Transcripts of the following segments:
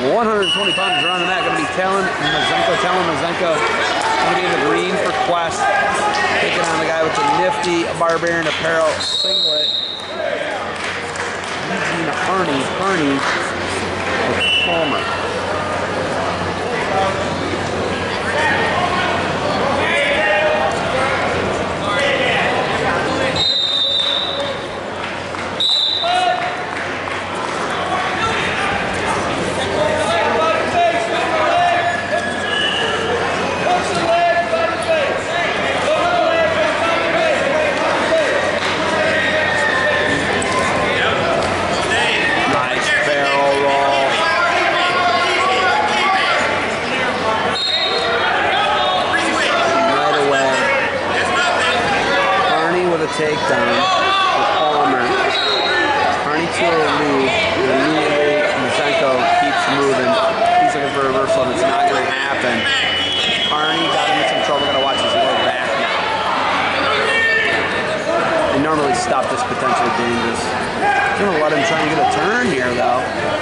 120 pounds around the mat. Going to be Talon Mazenko going to be in the green for Quest. Taking on the guy with the nifty Barbarian Apparel singlet. Eugene Harney with Palmer. Takedown with Palmer. Harney to a lead, and immediately Mazenko keeps moving. He's looking for a reversal, and it's not going to happen. Harney got him in some trouble. Got to watch his lower back now. They normally stop this potentially dangerous. Going to let him try and get a turn here, though.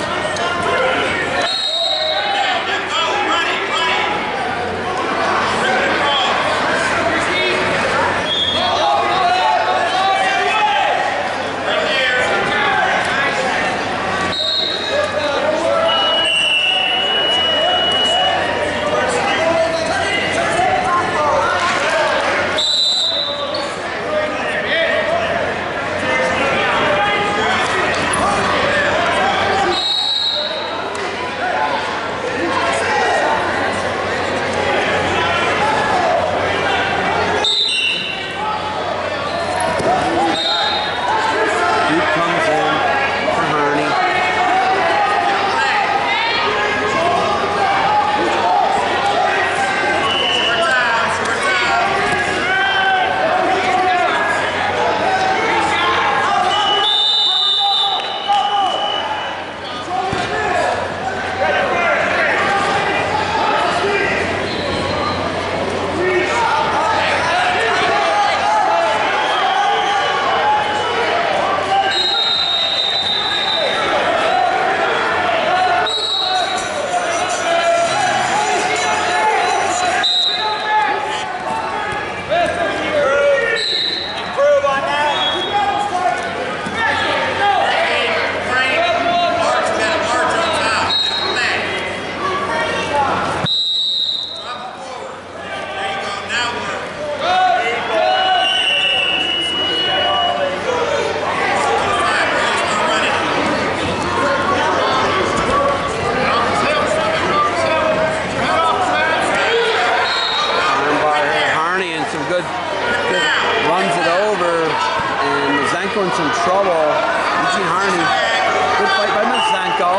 Runs it over, and Mazenko in some trouble. Eugene Harney, good fight by Mazenko.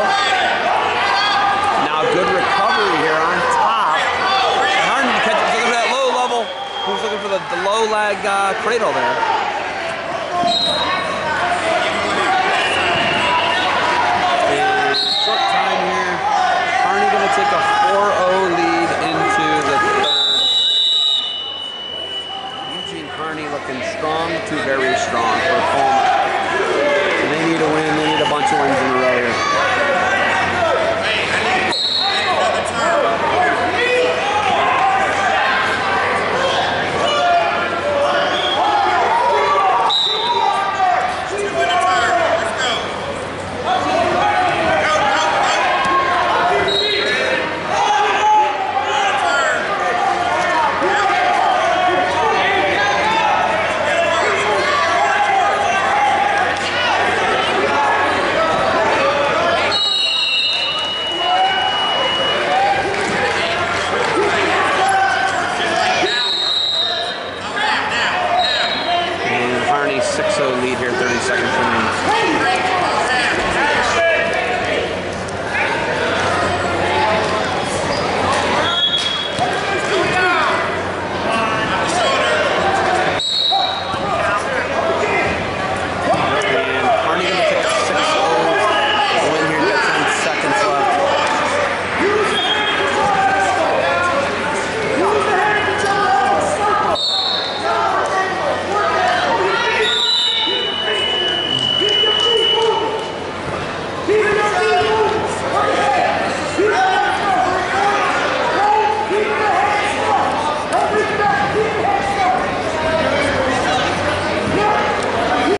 Now good recovery here on top. Harney catches, looking for that low level. Who's looking for the low leg cradle there?